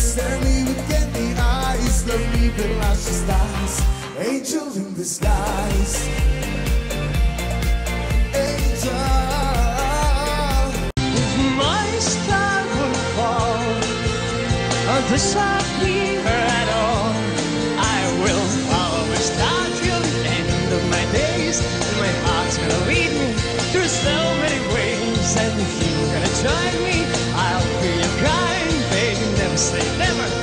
Stare me with candy eyes, don't even lashes stars. Angel in disguise. Beside me at all, I will follow my star till the end of my days, and my heart's gonna lead me through so many ways. And if you're gonna join me, I'll be your kind, baby. Never say never.